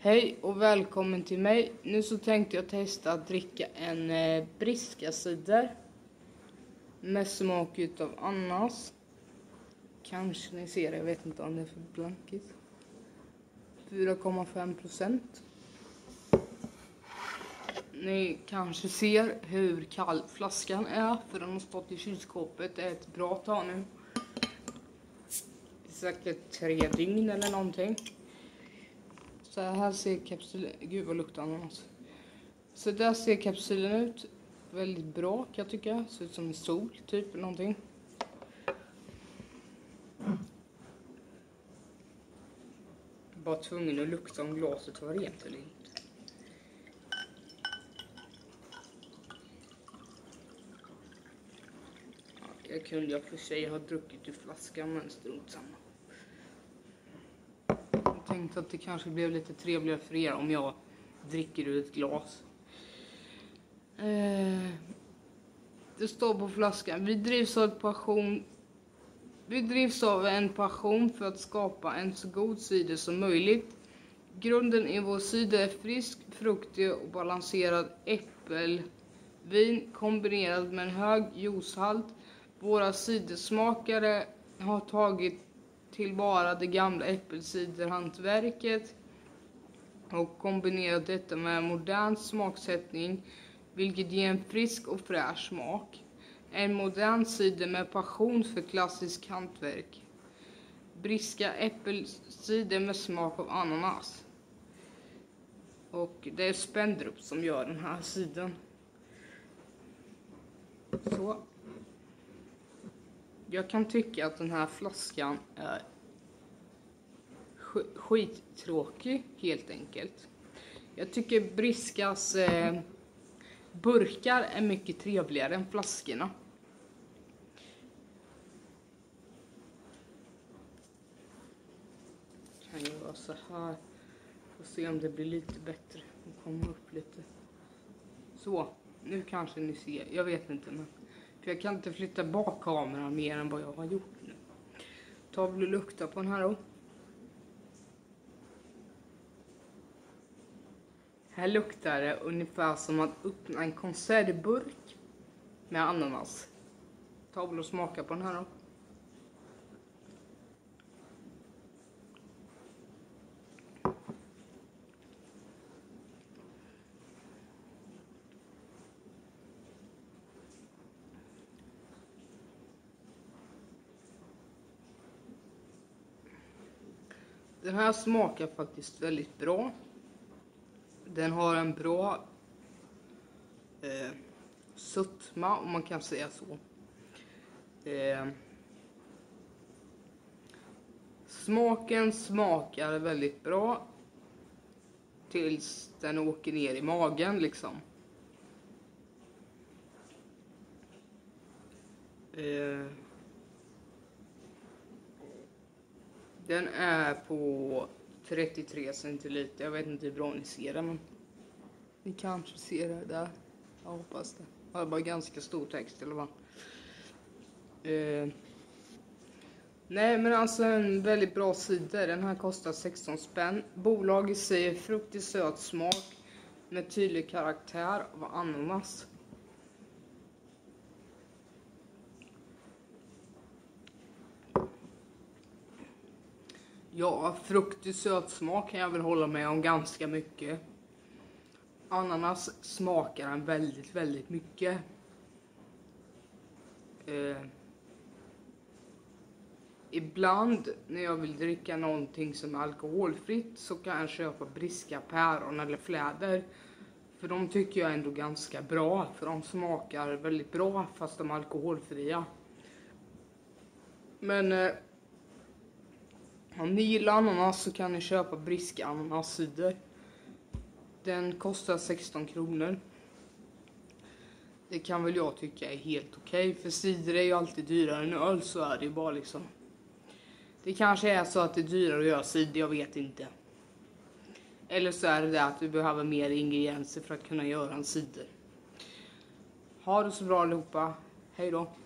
Hej och välkommen till mig. Nu så tänkte jag testa att dricka en briska cider med smak utav ananas. Kanske ni ser det, jag vet inte om det är för blankigt. 4,5%. Ni kanske ser hur kall flaskan är, för den har stått i kylskåpet ett bra tag nu. Säkert 3 dygn eller någonting. Så här ser kapsylen, gud vad luktar ananas. Så där ser kapsylen ut. Väldigt bra kan jag tycka. Ser ut som en sol typ eller någonting. Bara tvungen att lukta om glaset var rent eller inte. Jag kunde ju för sig ha druckit ur flaskan, men strunt samma. Jag tänkte att det kanske blev lite trevligare för er om jag dricker ur ett glas. Det står på flaskan: vi drivs av en passion för att skapa en så god cider som möjligt. Grunden i vår cider är frisk, fruktig och balanserad äppelvin kombinerad med en hög juicehalt. Våra cidersmakare har tagit tillvara det gamla äppelciderhantverket och kombinerat detta med modern smaksättning, vilket ger en frisk och fräsch smak. En modern cider med passion för klassisk hantverk. Briska äppelcider med smak av ananas. Och det är Spendrup som gör den här cidern. Så. Jag kan tycka att den här flaskan är skittråkig helt enkelt. Jag tycker Briskas burkar är mycket trevligare än flaskorna. Kan ju vara så här. Får se om det blir lite bättre. Och komma upp lite. Så, nu kanske ni ser. Jag vet inte, men för jag kan inte flytta bak kameran mer än vad jag har gjort nu. Ta och lukta på den här då. Här luktar det ungefär som att öppna en konservburk med ananas. Ta och smaka på den här då. Den här smakar faktiskt väldigt bra. Den har en bra sötma, om man kan säga så. Smaken smakar väldigt bra tills den åker ner i magen liksom. Den är på 33 centiliter. Jag vet inte hur bra ni ser det, men ni kanske ser det där. Jag hoppas det. Det är bara ganska stor text eller vad. Nej, men alltså en väldigt bra cider. Den här kostar 16 spänn. Bolaget säger fruktig söt smak med tydlig karaktär av ananas. Ja, fruktig söt smak kan jag väl hålla med om ganska mycket. Ananas smakar en väldigt, väldigt mycket. Ibland när jag vill dricka någonting som är alkoholfritt så kan jag köpa briska päron eller fläder. För de tycker jag ändå ganska bra. För de smakar väldigt bra fast de är alkoholfria. Men om ni gillar ananas så kan ni köpa briska ananascider. Den kostar 16 kronor. Det kan väl jag tycka är helt okej. För cider är ju alltid dyrare än öl, så är det ju bara liksom. Det kanske är så att det är dyrare att göra cider, jag vet inte. Eller så är det att du behöver mer ingredienser för att kunna göra en cider. Ha det så bra allihopa. Hej då.